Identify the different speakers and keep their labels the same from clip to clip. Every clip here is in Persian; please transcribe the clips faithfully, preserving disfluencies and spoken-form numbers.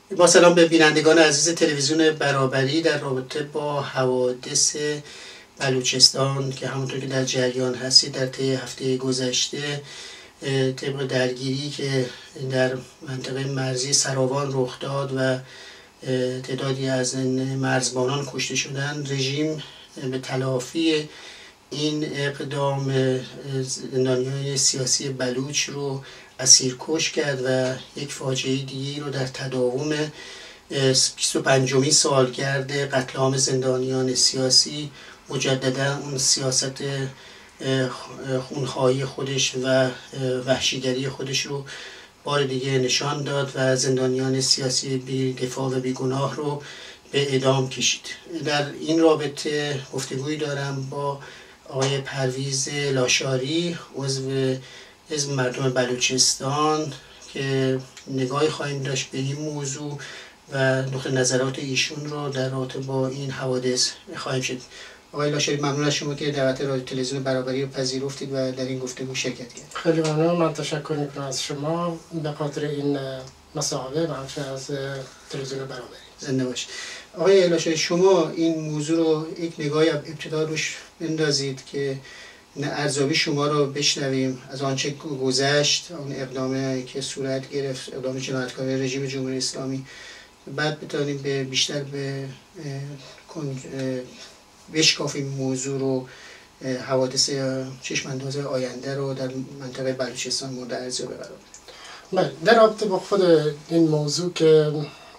Speaker 1: با سلام به بینندگان عزیز تلویزیون برابری در رابطه با حوادث بلوچستان که همونطور که در جریان هستید در طی هفته گذشته طبق درگیری که در منطقه مرزی سراوان رخ داد و تعدادی از مرزبانان کشته شدند، رژیم به تلافی این اقدام زندانیان سیاسی بلوچ رو اسیرکش کرد و یک فاجعه دیگری رو در تداوم بیست و پنجمین سالگرد قتل عام زندانیان سیاسی مجددا اون سیاست خونخواهی خودش و وحشیگری خودش رو بار دیگه نشان داد و زندانیان سیاسی بی دفاع و بیگناه رو به اعدام کشید. در این رابطه گفتگویی دارم با آقای پرویز لاشاری، عضو حزب مردم بلوچستان، که نگاهی خواهیم داشت به این موضوع و نقطه نظرات ایشون رو در رابطه با این حوادث خواهیم شد. آقای لاشاری، ممنون از شما که دعوت رادیو تلویزیون برابری رو پذیرفتید و در این گفتگو شرکت کردید.
Speaker 2: خیلی ممنون. من تشکر میکنم از شما به خاطر این مصاحبه و همچنین از تلویزیون برابری.
Speaker 1: زنده باشید. آقای لاشاری، شما این موضوع رو یک نگاهی ابتدا روش بندازید که ارزیابی شما رو بشنویم از آنچه گذشت، اون اقدامی که صورت گرفت، اقدام جنایتکارانه رژیم جمهوری اسلامی، بعد بتونیم به بیشتر به بشکافیم موضوع رو، حوادث چشمانداز آینده رو در منطقه بلوچستان مورد ارزیابی قرار بدیم.
Speaker 2: در رابطه با خود این موضوع که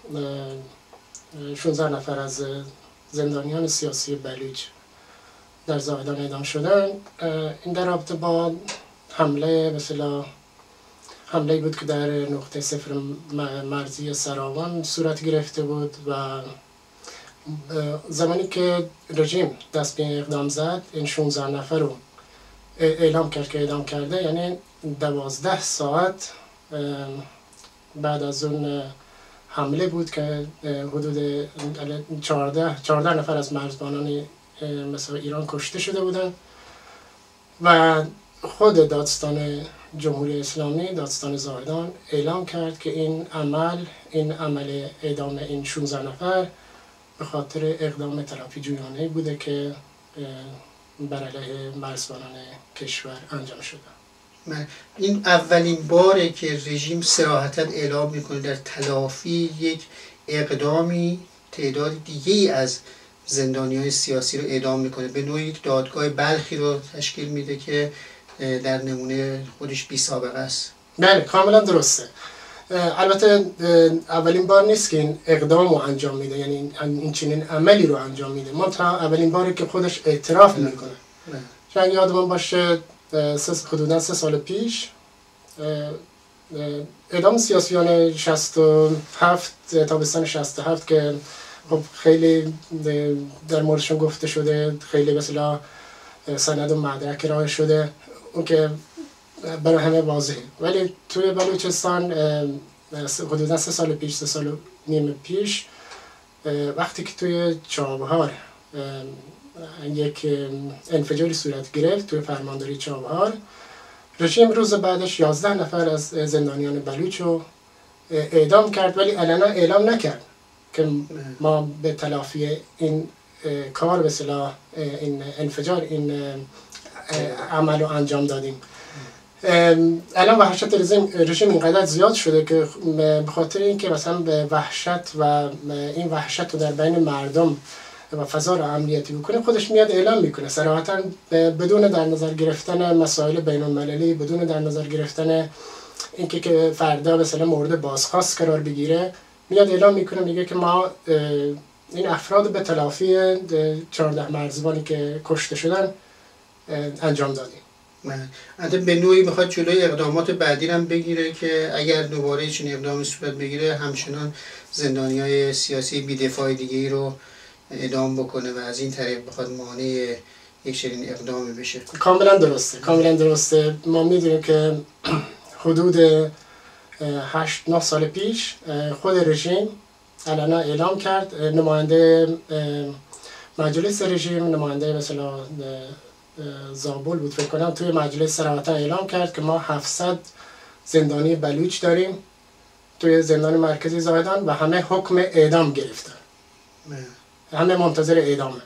Speaker 2: شانزده نفر از زندانیان سیاسی بلوچ در زاهدان اعدام شدن، این در رابطه با حمله مثلا حمله بود که در نقطه صفر مرزی سراوان صورت گرفته بود و زمانی که رژیم دست به اقدام زد، این شانزده نفر رو اعلام کرد که اعدام کرده، یعنی دوازده ساعت بعد از اون حمله بود که حدود چهارده نفر از مرزبانان مثلا ایران کشته شده بودن و خود دادستان جمهوری اسلامی، دادستان زاهدان، اعلام کرد که این عمل این عمل اعدام این شانزده نفر به خاطر اقدام تلافی جویانه بوده که بر علیه مرزبانان کشور انجام شده.
Speaker 1: این اولین باره که رژیم صراحتاً اعلام میکنه در تلافی یک اقدامی تعداد دیگه‌ای از زندانیان سیاسی رو اعدام میکنه، به نوعی یک دادگاه بلخی رو تشکیل میده که در نمونه خودش بی سابقه است.
Speaker 2: بله، کاملا درسته. البته اولین بار نیست که این اقدام رو انجام میده، یعنی این چنین عملی رو انجام میده، ما تا اولین باری که خودش اعتراف میکنه. شاید یادمون باشه حدودا سه سال پیش اعدام سیاسیان شصت و هفت تابستان شصت و هفت که خب خیلی در موردشون گفته شده، خیلی مثلا سند و مدرک ارائه شده، اون که برای همه واضحه، ولی توی بلوچستان حدودا سه سال پیش سه سال و نیم پیش وقتی که توی چابهار یک انفجاری صورت گرفت توی فرمانداری چابهار، رژیم روز بعدش یازده نفر از زندانیان بلوچ رو اعدام کرد، ولی علنا اعلام نکرد که ما به تلافی این کار به اصطلاح این انفجار این عمل رو انجام دادیم. الان وحشت رژیم اینقدر زیاد شده که به خاطر اینکه مثلا به وحشت و این وحشت رو در بین مردم و فضا رو امنیتی بکنه، خودش میاد اعلام میکنه صراحتا بدون در نظر گرفتن مسائل بین المللی، بدون در نظر گرفتن اینکه که فردا مثلا مورد بازخواست قرار بگیره، میاد اعلام میکنه میگه که ما این افراد به تلافی چهارده مرزبانی که کشته شدن انجام دادیم.
Speaker 1: حتی به نوعی بخواد جلوی اقدامات بعدی هم بگیره که اگر دوباره چنین اقدامی صورت بگیره همچنان زندانیای سیاسی بی‌دفاع دیگه‌ای رو اعدام بکنه و از این طریق بخواد مانع یک چنین اقدامی بشه.
Speaker 2: کاملا درسته، کاملا درسته. ما میدونیم که حدود هشت نه سال پیش خود رژیم علنا اعلام کرد، نماینده مجلس رژیم، نماینده مثلا زابل بود فکر کنم، توی مجلس صراحتا اعلام کرد که ما هفتصد زندانی بلوچ داریم توی زندان مرکزی زاهدان و همه حکم اعدام گرفتن، همه منتظر اعدامه.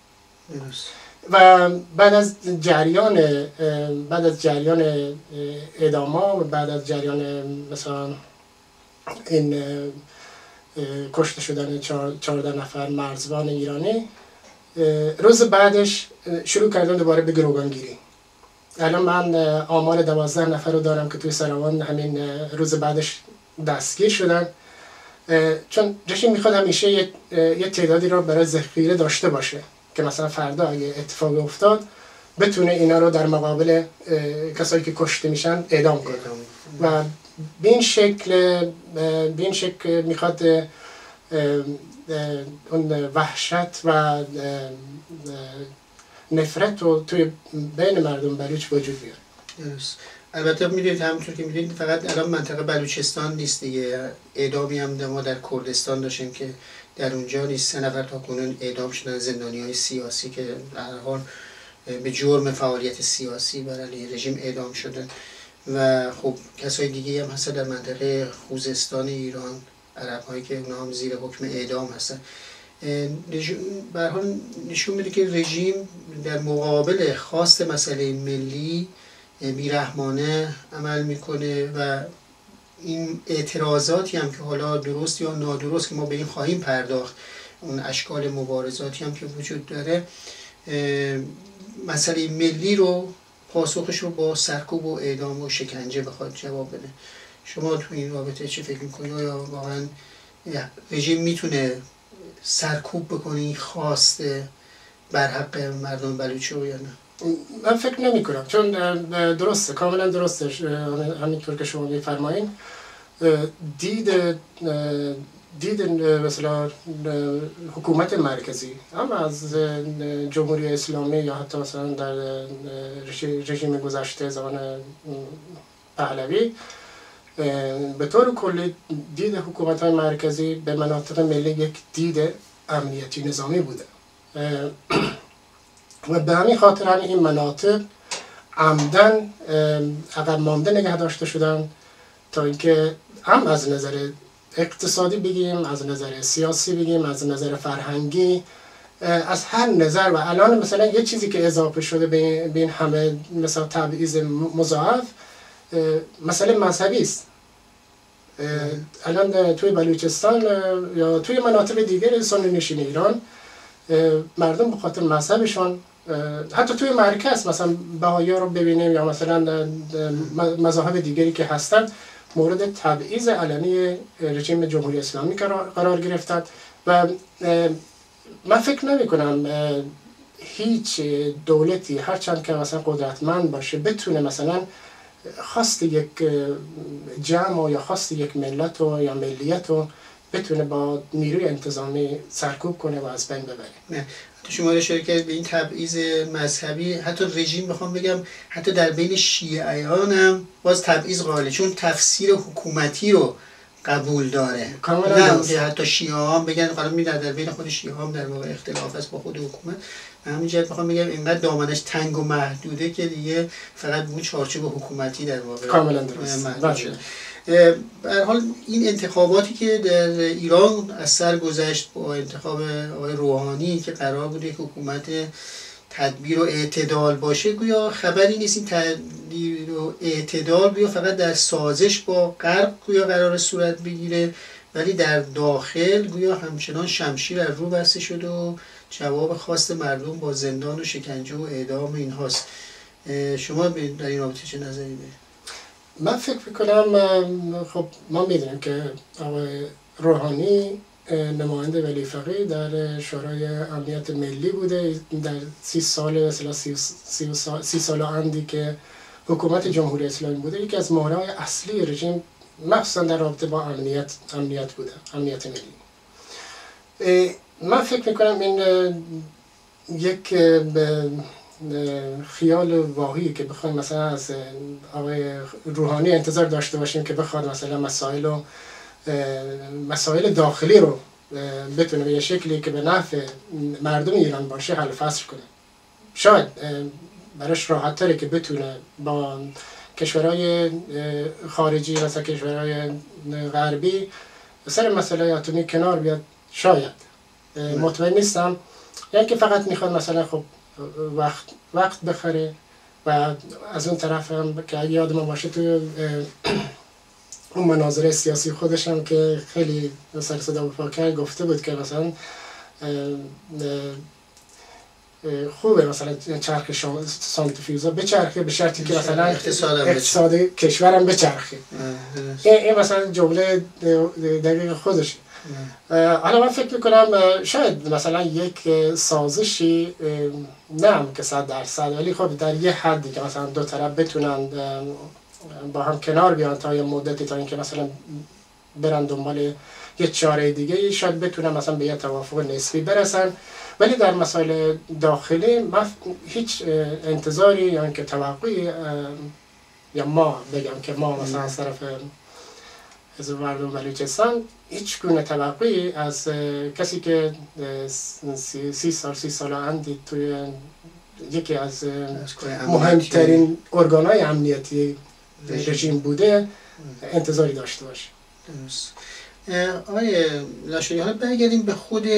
Speaker 2: و بعد از جریان بعد از جریان اعداما و بعد از جریان مثلا این کشته شدن چهارده نفر مرزبان ایرانی، روز بعدش شروع کردن دوباره به گروگانگیری. الان من آمار دوازده نفر رو دارم که توی سروان همین روز بعدش دستگیر شدن، چون رژیم میخواد همیشه یه, یه تعدادی رو برای ذخیره داشته باشه که مثلا فردا اگه اتفاقی افتاد بتونه اینا رو در مقابل کسایی که کشته میشن اعدام کنه. و به این شکل به این شکل میخواد اون وحشت و نفرت رو توی بین مردم بلوچ وجود بیاره.
Speaker 1: درست. البته میدونید همونطور که میدونید فقط الان منطقه بلوچستان نیست دیگه، اعدامی هم ما در کردستان داشتیم که در اونجا نیست، سه نفر تا کنون اعدام شدن زندانیای سیاسی که در هر حال به جرم فعالیت سیاسی بر علیه رژیم اعدام شدن. و خب کسای دیگه هم هستن در منطقه خوزستان ایران، عرب هایی که اونا هم زیر حکم اعدام هستن. به هر حال نشون میده که رژیم در مقابل خواست مسئله ملی بیرحمانه عمل میکنه و این اعتراضاتی هم که حالا درست یا نادرست که ما به این خواهیم پرداخت، اون اشکال مبارزاتی هم که وجود داره، مسئله ملی رو پاسخش رو با سرکوب و اعدام و شکنجه بخواد جواب بده. شما تو این رابطه چه فکر میکنید؟ یا واقعا رژیم میتونه سرکوب بکنه این خواست بر حق مردم بلوچ رو یا نه؟
Speaker 2: من فکر نمی کنم، چون درسته، کاملا درسته همینطور که شما میفرمایین. دید دید مثلا حکومت مرکزی اما از جمهوری اسلامی یا حتی مثلا در رژیم گذشته زمان پهلوی به طور کلی دید حکومت مرکزی به مناطق ملی یک دید امنیتی نظامی بوده و به همین خاطر هم این مناطق عمدن عقب مانده نگه داشته شدن تا اینکه هم از نظر اقتصادی بگیم، از نظر سیاسی بگیم، از نظر فرهنگی، از هر نظر. و الان مثلا یه چیزی که اضافه شده به این همه مثلا تبعیض مضاعف، مسئله مذهبی است. الان توی بلوچستان یا توی مناطق دیگر سنی نشین ایران مردم به خاطر مذهبشون، حتی توی مرکز مثلا بهائی‌ها رو ببینیم یا مثلا مذاهب دیگری که هستن، مورد تبعیض علنی رژیم جمهوری اسلامی قرار گرفتند. و من فکر نمی کنم هیچ دولتی هرچند که مثلا قدرتمند باشه بتونه مثلا خواست یک جمع یا خواست یک ملت و یا ملیت رو بتونه با نیروی انتظامی سرکوب کنه و از بین ببره.
Speaker 1: نه شما اشاره کردید به این تبعیض مذهبی، حتی رژیم میخوام بگم حتی در بین شیعیان هم باز تبعیض قائله، چون تفسیر حکومتی رو قبول داره. نه که حتی شیعه هم بگن حالا می در بین خود شیعه هم در واقع اختلاف است با خود حکومت. همین جهت میخوام بگم اینقدر دامنش تنگ و محدوده که دیگه فقط اون چارچوب حکومتی در واقع
Speaker 2: کاملا درست.
Speaker 1: به هر حال این انتخاباتی که در ایران از سر گذشت با انتخاب آقای روحانی که قرار بود یک حکومت تدبیر و اعتدال باشه، گویا خبری نیست این تدبیر و اعتدال گویا فقط در سازش با غرب گویا قرار صورت بگیره، ولی در داخل گویا همچنان شمشیر از رو بسته شد و جواب خواست مردم با زندان و شکنجه و اعدام اینهاست. شما در این رابطه چه نظری دارید؟
Speaker 2: من فکر میکنم خب ما میدونیم که آقای روحانی نماینده ولی فقیه در شورای امنیت ملی بوده در سی سال مثلا سی, سی, سی سال اندی که حکومت جمهوری اسلامی بوده. یکی از مهرهای اصلی رژیم مخصوصا در رابطه با امنیت امنیت بوده، امنیت ملی. من فکر میکنم این یک خیال واهی که بخوایم مثلا از آقای روحانی انتظار داشته باشیم که بخواد مثلا مسائل و مسائل داخلی رو بتونه به یه شکلی که به نفع مردم ایران باشه حل فصل کنه. شاید براش راحت تره که بتونه با کشورهای خارجی مثلا کشورهای غربی سر مسئله اتمی کنار بیاد، شاید مطمئن نیستم، یعنی که فقط میخواد مثلا خب وقت وقت بخره. و از اون طرف هم که اگه یادم باشه تو اون مناظره سیاسی خودش هم که خیلی سر صدا برپا کرد گفته بود که مثلا خوبه مثلا چرخ سانتریفیوژا بچرخه به شرطی که مثلا اقتصاد کشورم بچرخه. این مثلا جمله دقیق خودشه. حالا من فکر میکنم شاید مثلا یک سازشی نه که صد درصد، ولی خب در یه حدی که مثلا دو طرف بتونن با هم کنار بیان تا یه مدتی، تا اینکه مثلا برن دنبال یه چاره دیگه، شاید بتونن مثلا به یه توافق نسبی برسن. ولی در مسائل داخلی من هیچ انتظاری یا یعنی که توقعی، یا ما بگم که ما مثلا از طرف حزب مردم بلوچستان هیچ گونه توقعی از کسی که سی, سی سال سی سال اندی توی یکی از مهمترین ارگانهای امنیتی رژیم بوده انتظاری داشته باشه.
Speaker 1: درست. آقای لاشری، حالا برگردیم به خود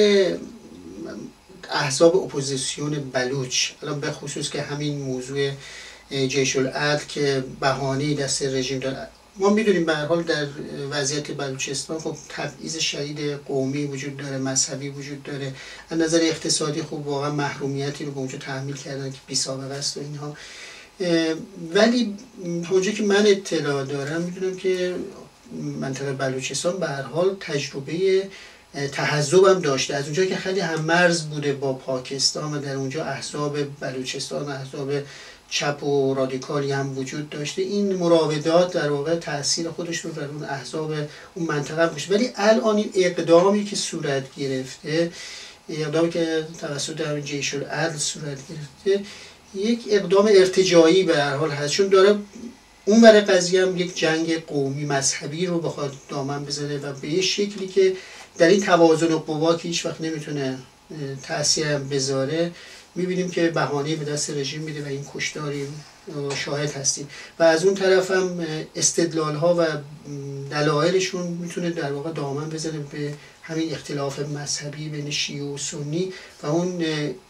Speaker 1: احزاب اپوزیسیون بلوچ، الان به خصوص که همین موضوع جیش العدل که بهانه‌ای دست رژیم داره. ما میدونیم به هر حال در وضعیت بلوچستان خب تبعیض شدید قومی وجود داره، مذهبی وجود داره، از نظر اقتصادی خب واقعا محرومیتی رو به اونجا تحمیل کردن که بی سابقه است و اینها. ولی اونجا که من اطلاع دارم میدونم که منطقه بلوچستان به هر حال تجربه تحزب هم داشته، از اونجا که خیلی هم مرز بوده با پاکستان و در اونجا احزاب بلوچستان، احزاب چپ و رادیکالی هم وجود داشته. این مراودات در واقع تاثیر خودش رو در اون احزاب اون منطقه داشته. ولی الان این اقدامی که صورت گرفته، اقدامی که توسط همین جیش العدل صورت گرفته، یک اقدام ارتجاعی به هر حال هست، چون داره اون ور قضیه هم یک جنگ قومی مذهبی رو بخواد دامن بزنه و به یه شکلی که در این توازن قوا که هیچ وقت نمیتونه تأثیر بذاره، میبینیم که بهانه‌ای به دست رژیم میده و این کشتاری شاهد هستیم. و از اون طرف هم استدلال ها و دلایلشون میتونه در واقع دامن بزنه به همین اختلاف مذهبی بین شیعه و سنی و اون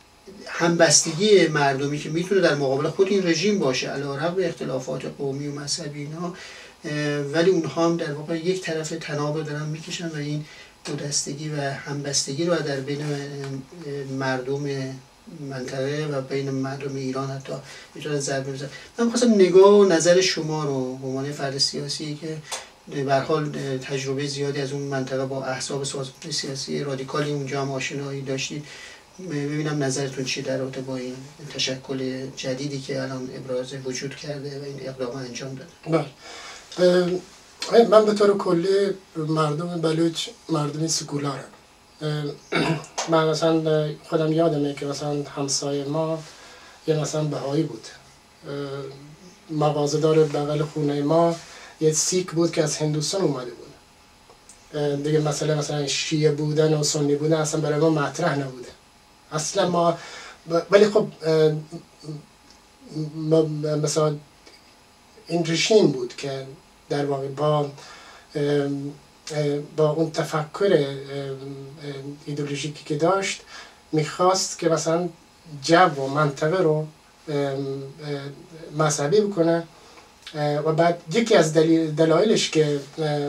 Speaker 1: همبستگی مردمی که میتونه در مقابل خود این رژیم باشه علیرغم اختلافات قومی و مذهبی اینا، ولی اونها هم در واقع یک طرف تناب دارن میکشن و این دو دستگی و همبستگی رو در بین مردم منطقه و بین مردم ایران حتی میتونه ضربه بزنه. من می‌خواستم نگاه و نظر شما رو به عنوان فرد سیاسی که به هر حال تجربه زیادی از اون منطقه با احزاب سیاسی رادیکالی اونجا هم آشنایی داشتید، ببینم نظرتون چی در رابطه با این تشکل جدیدی که الان ابراز وجود کرده و این اقدام انجام داده.
Speaker 2: بله، من به طور کلی مردم بلوچ مردمی سکولارم. من مثلا خودم یادمه که مثلا همسایه ما یه مثلا بهایی بود، مغازه‌دار بغل خونه ما یه سیک بود که از هندوستان اومده بود. دیگه مثلا مثلا شیعه بودن و سنی بودن اصلا برای ما مطرح نبوده اصلا. ما ولی خب مثلا این رژیم بود که در واقع با با اون تفکر ایدئولوژیکی که داشت میخواست که مثلا جو و منطقه رو مذهبی بکنه. و بعد یکی از دلایلش که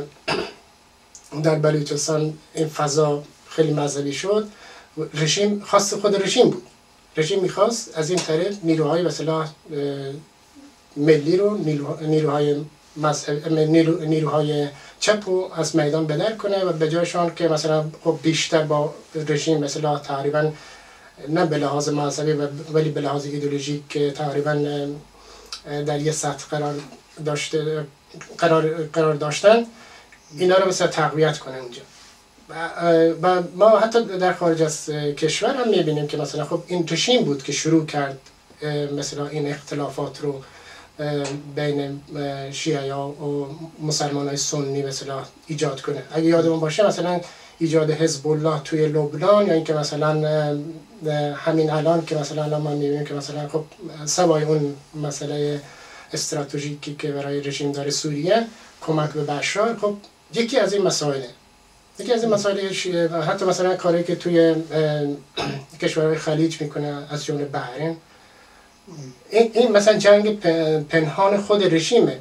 Speaker 2: در بلوچستان این فضا خیلی مذهبی شد، رژیم خواست خود رژیم بود. رژیم میخواست از این طریق نیروهای مثلا ملی رو، نیروهای مذهب، نیرو، نیروهای چپ رو از میدان بدر کنه و به جایشان که مثلا خب بیشتر با رژیم مثلا تقریبا نه به لحاظ مذهبی ولی به لحاظ ایدئولوژیک که تقریبا در یه سطح قرار داشته قرار قرار داشتن، اینا رو مثلا تقویت کنه اونجا. و ما حتی در خارج از کشور هم میبینیم که مثلا خب این رژیم بود که شروع کرد مثلا این اختلافات رو بین شیعه و مسلمان های سنی مثلا ایجاد کنه. اگه یادمون باشه مثلا ایجاد حزب الله توی لبنان، یا اینکه مثلا همین الان که مثلا الان ما میبینیم که مثلا خب سوای اون مسئله استراتژیکی که برای رژیم داره سوریه، کمک به بشار، خب یکی از این مسائله. یکی از این مسائل حتی مثلا کاری که توی کشورهای خلیج میکنه از جمله بحرین، این, این مثلا جنگ پنهان خود رژیمه.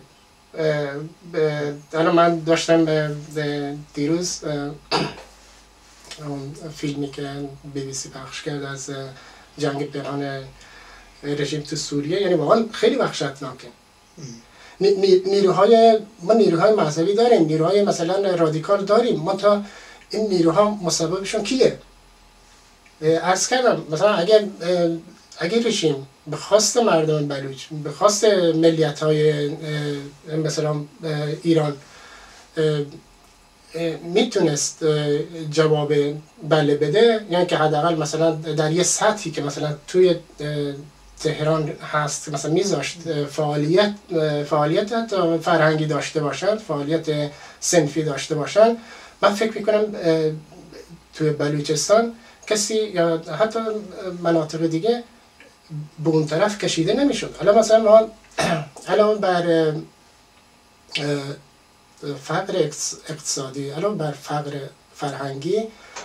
Speaker 2: الان من داشتم دیروز اون فیلمی که بی بی سی پخش کرد از جنگ پنهان رژیم تو سوریه، یعنی واقعا خیلی وحشتناکه. نیروهای ما نیروهای مذهبی داریم، نیروهای مثلا رادیکال داریم، ما تا این نیروها مسببشون کیه؟ عرض کردم مثلا اگر اگر رژیم به خواست مردم بلوچ، به خواست ملیت‌های مثلا ایران میتونست جواب بله بده، یعنی که حداقل مثلا در یه سطحی که مثلا توی تهران هست مثلا میذاشت فعالیت فعالیت فرهنگی داشته باشن، فعالیت صنفی داشته باشن، من فکر میکنم توی بلوچستان کسی یا حتی مناطق دیگه به اون طرف کشیده نمیشد. حالا مثلا ما الان بر فقر اقتصادی، الان بر فقر فرهنگی،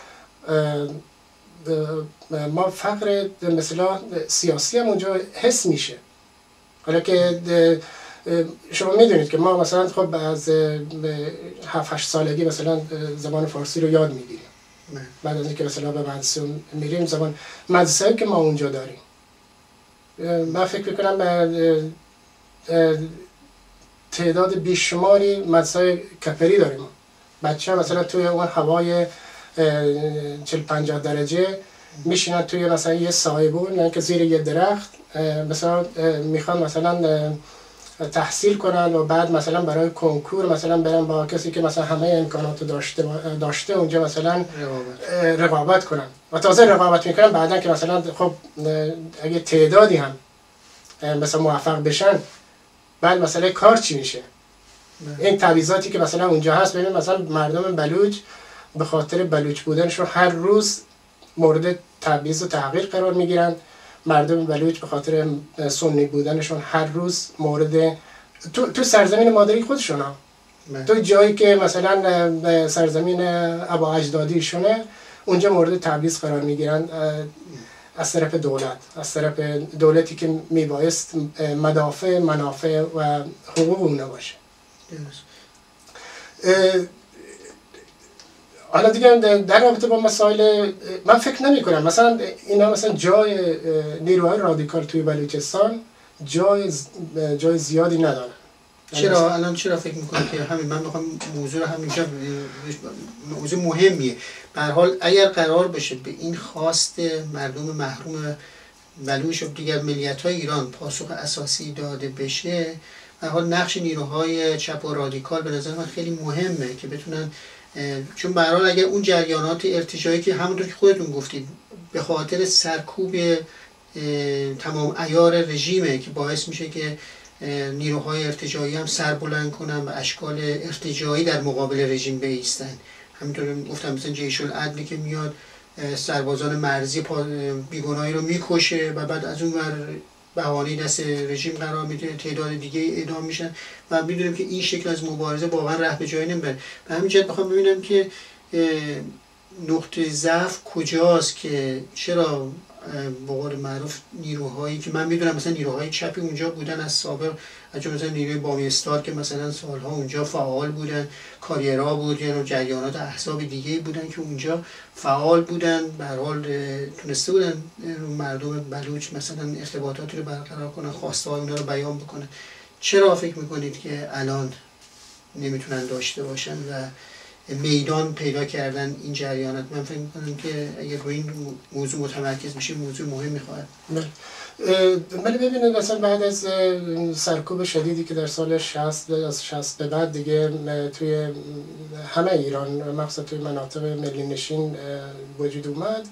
Speaker 2: ما فقر مثلا سیاسی هم اونجا حس میشه. حالا که شما میدونید که ما مثلا خب از هفت هشت سالگی مثلا زبان فارسی رو یاد میگیریم، بعد از اینکه مثلا به مدرسه میریم زبان مدرسه که ما اونجا داریم، من فکر میکنم تعداد بیشماری مدرسه کپری داریم. بچه ها مثلا توی اون هوای چهل پنجاه درجه میشینن توی مثلا یه سایبون، یعنی که زیر یه درخت مثلا میخوان مثلا تحصیل کنن و بعد مثلا برای کنکور مثلا برن با کسی که مثلا همه امکانات داشته داشته اونجا مثلا رقابت, رقابت کنن و تازه رقابت میکنن بعدن که مثلا خب اگه تعدادی هم مثلا موفق بشن، بعد مثلا کار چی میشه؟ این تبعیضاتی که مثلا اونجا هست، ببین مثلا مردم بلوچ به خاطر بلوچ بودنشون هر روز مورد تبعیض و تحقیر قرار میگیرن، مردم بلوچ به خاطر سنی بودنشون هر روز مورد تو, تو سرزمین مادری خودشون ها، تو جایی که مثلا سرزمین ابا اجدادیشونه اونجا مورد تبعیض قرار میگیرن از طرف دولت، از طرف دولتی که میبایست مدافع منافع و حقوق اونه باشه. حالا دیگه در رابطه با مسائل من فکر نمی کنم مثلا اینا مثلا جای نیروهای رادیکال توی بلوچستان جای جای زیادی ندارن.
Speaker 1: چرا الان چرا فکر میکنم که همین من میخوام موضوع رو همینجا موضوع مهمیه. به هر حال اگر قرار باشه به این خواست مردم محروم بلوچ و دیگر ملیت‌های ایران پاسخ اساسی داده بشه، به هر حال نقش نیروهای چپ و رادیکال به نظر من خیلی مهمه که بتونن، چون به هر حال اگر اون جریانات ارتجاعی که همونطور که خودتون گفتید به خاطر سرکوب تمام عیار رژیمه که باعث میشه که نیروهای ارتجاعی هم سر بلند کنن و اشکال ارتجاعی در مقابل رژیم بایستن. همینطور گفتم مثلا جیش العدلی که میاد سربازان مرزی بیگناهی رو میکشه و بعد از اون ور بهانه دست رژیم قرار میده، تعداد دیگه اعدام میشن و میدونیم که این شکل از مبارزه واقعا ره به جایی نمیبره. به همین جهت بخوام ببینم که نقطه ضعف کجاست، که چرا به قول معروف نیروهایی که من میدونم مثلا نیروهای چپی اونجا بودن از سابق، از مثلا نیروی بامی استار که مثلا سالها اونجا فعال بودن، کاریرا بود یا جریانات احزاب دیگه بودن که اونجا فعال بودن، به هر حال تونسته بودن مردم بلوچ مثلا ارتباطاتی رو برقرار کنن، خواسته های اونا رو بیان بکنن. چرا فکر میکنید که الان نمیتونن داشته باشن و میدان پیدا کردن این جریانات؟ من فکر میکنم که اگر روی این موضوع متمرکز بشیم موضوع مهمی خواهد.
Speaker 2: ولی ببینید مثلا بعد از سرکوب شدیدی که در سال شصت از شصت به بعد دیگه توی همه ایران مخصوصا توی مناطق ملی نشین وجود اومد،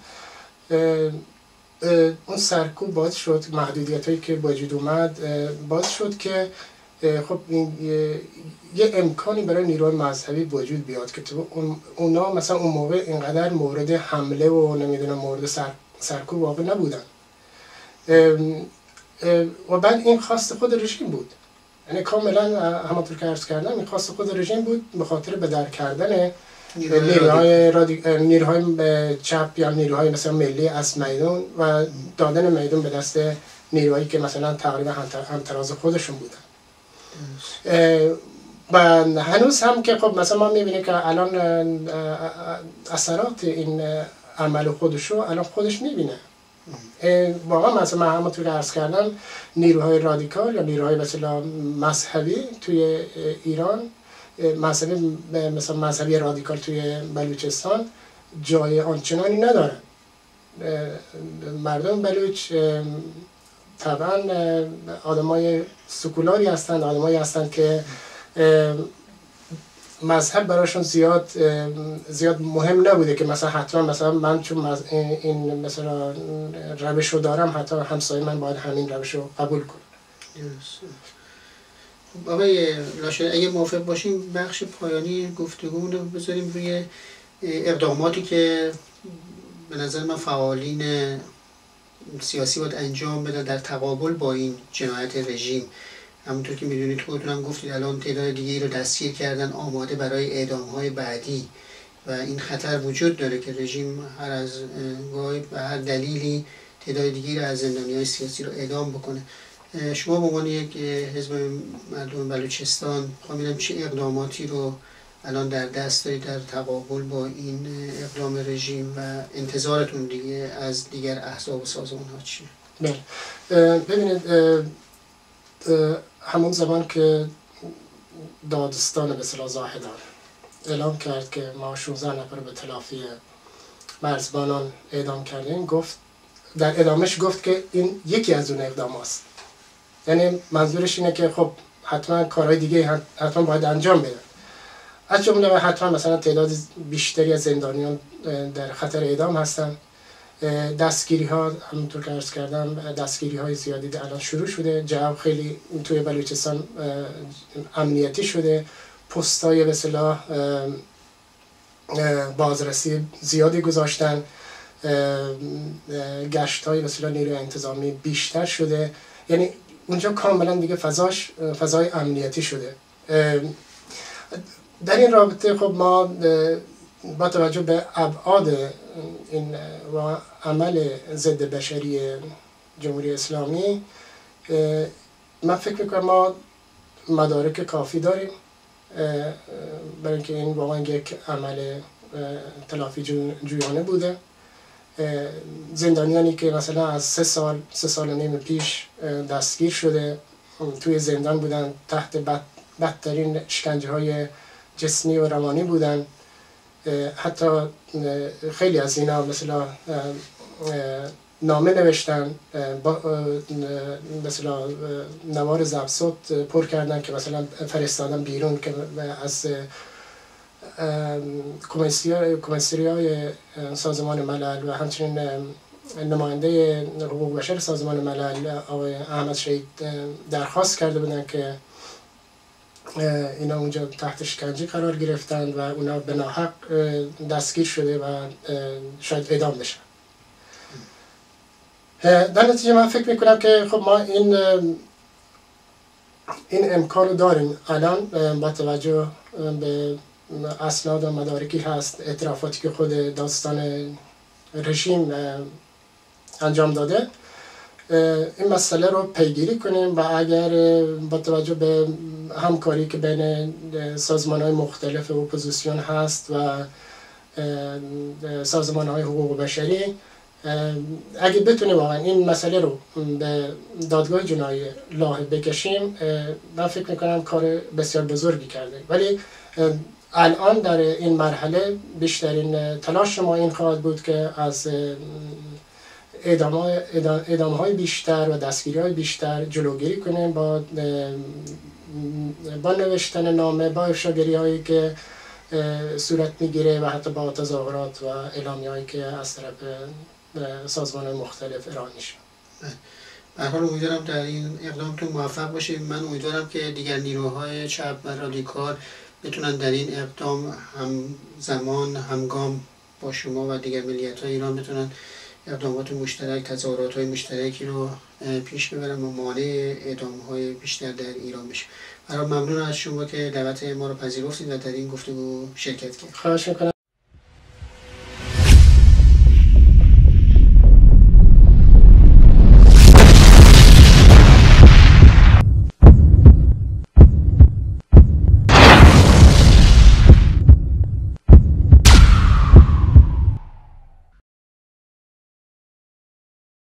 Speaker 2: اون سرکوب باعث شد، محدودیت هایی که وجود اومد باعث شد که خب این یه امکانی برای نیروی مذهبی وجود بیاد که اونا مثلا اون موقع اینقدر مورد حمله و نمیدونم مورد سر، سرکوب واقع نبودن و بعد این خواست خود رژیم بود. یعنی کاملا همونطور که عرض کردم این خواست خود رژیم بود به خاطر به در کردن نیروهای رادی... نیروهای چپ یا نیروهای مثلا ملی از میدان و دادن میدان به دست نیروهایی که مثلا تقریبا همتراز خودشون بودن. و هنوز هم که خب مثلا ما میبینیم که الان اثرات این عمل خودشو الان خودش میبینه. واقعا مثلا من همونطور که عرض کردم نیروهای رادیکال یا نیروهای مثلا مذهبی توی ایران، مذهبی مثلا مذهبی رادیکال توی بلوچستان جای آنچنانی ندارن. مردم بلوچ طبعا آدمای سکولاری هستند، آدمایی هستند که مذهب براشون زیاد زیاد مهم نبوده که مثلا حتما مثلا من چون این مثلا روش رو دارم حتی همسایه من باید همین روش رو قبول کنه.
Speaker 1: آقای لاشر اگه موافق باشیم بخش پایانی گفتگو رو بذاریم روی اقداماتی که به نظر من فعالین سیاسی باید انجام بده در تقابل با این جنایت رژیم. همونطور که میدونید خودتون هم گفتید الان تعداد دیگه‌ای رو دستگیر کردن آماده برای اعدام‌های بعدی و این خطر وجود داره که رژیم هر از گاهی به هر دلیلی تعداد دیگه‌ای رو از زندانی‌های سیاسی رو اعدام بکنه. شما به عنوان یک حزب مردم بلوچستان خواهیم چه اقداماتی رو الان در دست دارید در تقابل با این اقدام رژیم و انتظارتون دیگه از دیگر احزاب و سازمان‌ها چیه؟
Speaker 2: بله ببینید همون زمان که دادستان به اصطلاح زاهدان اعلام کرد که ما شانزده نفر به تلافی مرزبانان اعدام کردیم، گفت در ادامش گفت که این یکی از اون اقدام هست. یعنی منظورش اینه که خب حتما کارهای دیگه حتما باید انجام بدن، از جمله و حتما مثلا تعداد بیشتری از زندانیان در خطر اعدام هستن. دستگیری ها همونطور که عرض کردم دستگیری های زیادی در الان شروع شده. جو خیلی توی بلوچستان امنیتی شده، پست های به اصطلاح بازرسی زیادی گذاشتن، گشت های به اصطلاح نیروی انتظامی بیشتر شده. یعنی اونجا کاملا دیگه فضاش فضای امنیتی شده. در این رابطه خب ما با توجه به ابعاد این عمل ضد بشری جمهوری اسلامی من فکر میکنم ما مدارک کافی داریم برای اینکه این واقعا یک عمل تلافی جویانه بوده. زندانیانی که مثلا از سه سال سه سال و نیم پیش دستگیر شده توی زندان بودن، تحت بد بدترین شکنجه های جسمی و روانی بودن. حتی خیلی از اینا مثلا نامه نوشتن، مثلا نوار ضبط صوت پر کردن که مثلا فرستادن بیرون که از کمیسری های سازمان ملل و همچنین نماینده حقوق بشر سازمان ملل آقای احمد شهید درخواست کرده بودن که اینا اونجا تحت شکنجه قرار گرفتن و اونا به ناحق دستگیر شده و شاید اعدام بشن. در نتیجه من فکر میکنم که خب ما این این امکان رو داریم الان با توجه به اسناد و مدارکی هست، اعترافاتی که خود داستان رژیم انجام داده، این مسئله رو پیگیری کنیم و اگر با توجه به همکاری که بین سازمان‌های مختلف اپوزیسیون هست و سازمان‌های حقوق بشری اگه بتونیم واقعا این مسئله رو به دادگاه جنایی لاحق بکشیم، من فکر میکنم کار بسیار بزرگی کرده. ولی الان در این مرحله بیشترین تلاش ما این خواهد بود که از اعدام های بیشتر و دستگیری های بیشتر جلوگیری کنیم با با نوشتن نامه، با افشاگری هایی که صورت میگیره و حتی با تظاهرات و اعلامی هایی که از طرف سازمان مختلف ارائه میشه.
Speaker 1: به هر حال امیدوارم در این اقدامتون موفق باشید. من امیدوارم که دیگر نیروهای چپ و رادیکال بتونن در این اقدام هم زمان همگام با شما و دیگر ملیت‌های ایران بتونن اقدامات مشترک، تظاهرات های مشترکی رو پیش ببرم و مانع اعدام های بیشتر در ایران بشه. برای ممنون از شما که دعوت ما رو پذیرفتید و در این گفتگو شرکت کردید.
Speaker 2: خواهش میکنم.